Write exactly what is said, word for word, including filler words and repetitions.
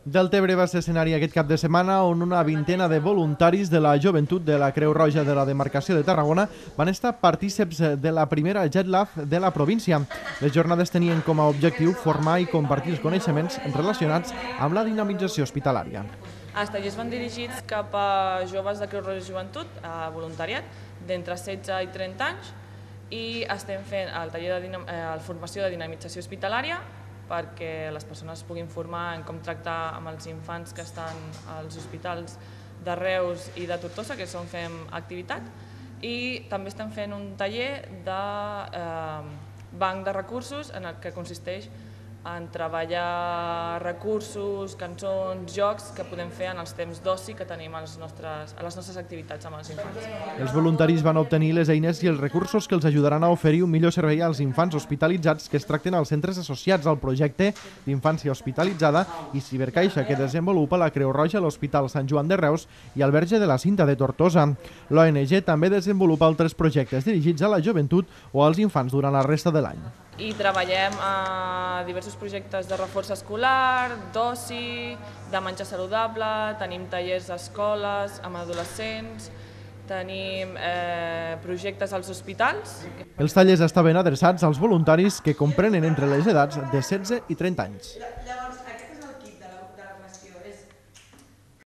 Deltebre va ser escenari aquest cap de setmana on una vintena de voluntaris de la joventut de la Creu Roja de la demarcació de Tarragona van estar partíceps de la primera JetLab de la província. Les jornades tenien com a objectiu formar i compartir els coneixements relacionats amb la dinamització hospitalària. Els tallers van dirigits cap a joves de Creu Roja Joventut, a voluntariat, d'entre setze i trenta anys, i estem fent el taller de eh, formació de dinamització hospitalària perquè les persones puguin formar en com tractar amb els infants que estan als hospitals de Reus i de Tortosa, que és on fem activitat, i també estem fent un taller de eh, banc de recursos en el que consisteix en treballar recursos, cançons, jocs que podem fer en els temps d'oci que tenim a les nostres, a les nostres activitats amb els infants. Els voluntaris van obtenir les eines i els recursos que els ajudaran a oferir un millor servei als infants hospitalitzats que es tracten als centres associats al projecte d'infància hospitalitzada i cibercaixa que desenvolupa la Creu Roja a l'Hospital Sant Joan de Reus i al Verge de la Cinta de Tortosa. L'O N G també desenvolupa altres projectes dirigits a la joventut o als infants durant la resta de l'any. I treballem a diversos projectes de reforç escolar, d'oci, de menjar saludable, tenim tallers a escoles amb adolescents, tenim eh, projectes als hospitals. Els tallers estaven adreçats als voluntaris que comprenen entre les edats de setze i trenta anys.